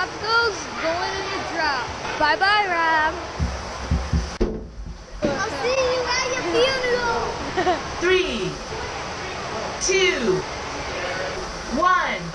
Tropico's going in the drop. Bye-bye, Rab. I'll see you at your funeral. 3, 2, 1.